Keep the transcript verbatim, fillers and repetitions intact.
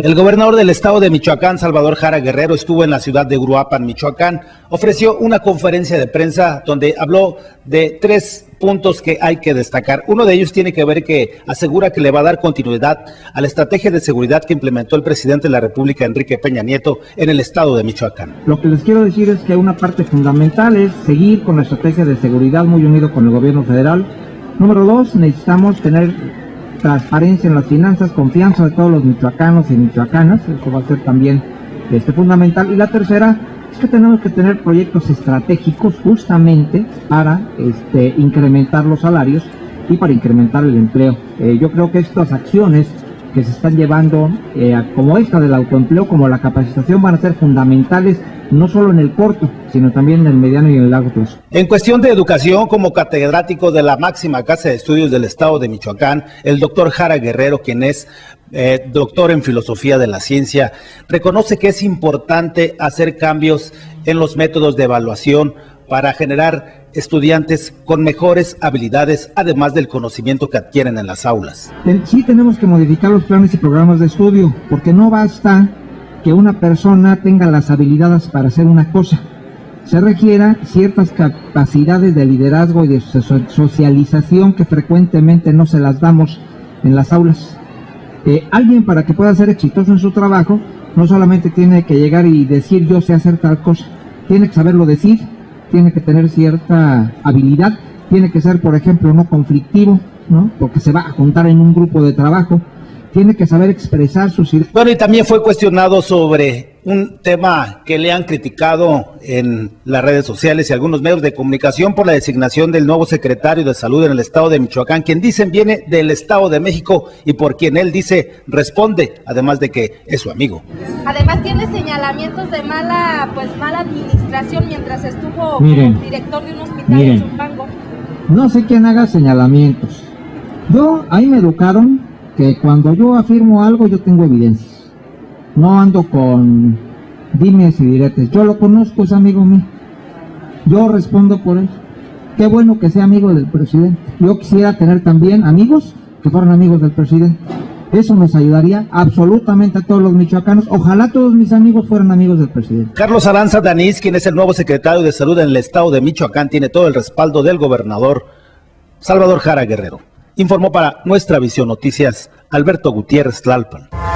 El gobernador del estado de Michoacán, Salvador Jara Guerrero, estuvo en la ciudad de Uruapan, Michoacán. Ofreció una conferencia de prensa donde habló de tres puntos que hay que destacar. Uno de ellos tiene que ver que asegura que le va a dar continuidad a la estrategia de seguridad que implementó el presidente de la República, Enrique Peña Nieto, en el estado de Michoacán. Lo que les quiero decir es que una parte fundamental es seguir con la estrategia de seguridad muy unido con el gobierno federal. Número dos, necesitamos tener transparencia en las finanzas, confianza de todos los michoacanos y michoacanas, eso va a ser también este, fundamental. Y la tercera es que tenemos que tener proyectos estratégicos justamente para este, incrementar los salarios y para incrementar el empleo. Eh, yo creo que estas acciones que se están llevando, eh, como esta del autoempleo, como la capacitación, van a ser fundamentales no solo en el corto, sino también en el mediano y en el largo plazo. En cuestión de educación, como catedrático de la máxima casa de estudios del estado de Michoacán, el doctor Jara Guerrero, quien es eh, doctor en filosofía de la ciencia, reconoce que es importante hacer cambios en los métodos de evaluación para generar estudiantes con mejores habilidades, además del conocimiento que adquieren en las aulas. Sí tenemos que modificar los planes y programas de estudio, porque no basta que una persona tenga las habilidades para hacer una cosa. Se requiera ciertas capacidades de liderazgo y de socialización que frecuentemente no se las damos en las aulas. Eh, alguien, para que pueda ser exitoso en su trabajo, no solamente tiene que llegar y decir yo sé hacer tal cosa, tiene que saberlo decir, tiene que tener cierta habilidad, tiene que ser, por ejemplo, no conflictivo, ¿no? Porque se va a juntar en un grupo de trabajo, tiene que saber expresar sus ideas. Bueno, y también fue cuestionado sobre un tema que le han criticado en las redes sociales y algunos medios de comunicación por la designación del nuevo secretario de Salud en el estado de Michoacán, quien dicen viene del estado de México y por quien él dice responde, además de que es su amigo. Además tiene señalamientos de mala, pues mala administración mientras estuvo miren, como director de un hospital miren, en Zumpango. No sé quién haga señalamientos. Yo, ahí me educaron que cuando yo afirmo algo yo tengo evidencias, no ando con dimes y diretes. Yo lo conozco, es amigo mío, yo respondo por él. Qué bueno que sea amigo del presidente. Yo quisiera tener también amigos que fueran amigos del presidente. Eso nos ayudaría absolutamente a todos los michoacanos. Ojalá todos mis amigos fueran amigos del presidente. Carlos Aranza Danís, quien es el nuevo secretario de Salud en el estado de Michoacán, tiene todo el respaldo del gobernador Salvador Jara Guerrero. Informó para Nuestra Visión Noticias Alberto Gutiérrez Tlalpan.